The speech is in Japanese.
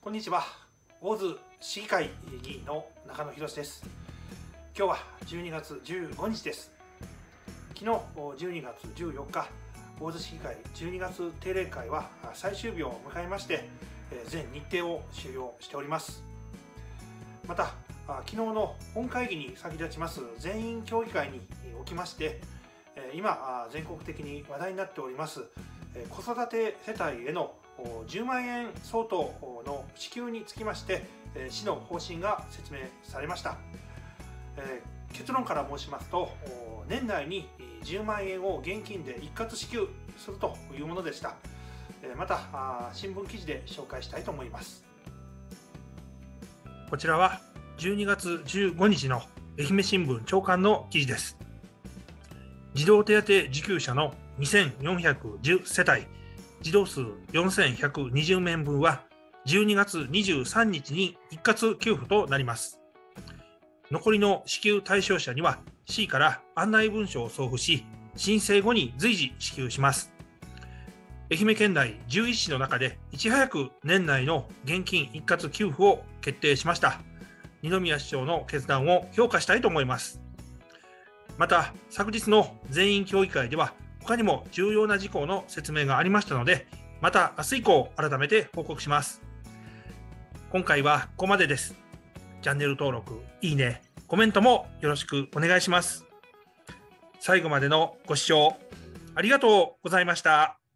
こんにちは。大津市議会議員の中野博です。今日は12月15日です。昨日12月14日、大津市議会12月定例会は最終日を迎えまして、全日程を終了しております。また、昨日の本会議に先立ちます全員協議会におきまして、今全国的に話題になっております子育て世帯への10万円相当の支給につきまして市の方針が説明されました。結論から申しますと、年内に10万円を現金で一括支給するというものでした。また新聞記事で紹介したいと思います。こちらは12月15日の愛媛新聞朝刊の記事です。児童手当受給者の2410世帯、児童数4120名分は12月23日に一括給付となります。残りの支給対象者には市から案内文書を送付し、申請後に随時支給します。愛媛県内11市の中でいち早く年内の現金一括給付を決定しました。二宮市長の決断を評価したいと思います。また、昨日の全員協議会では他にも重要な事項の説明がありましたので、また明日以降改めて報告します。今回はここまでです。チャンネル登録、いいね、コメントもよろしくお願いします。最後までのご視聴ありがとうございました。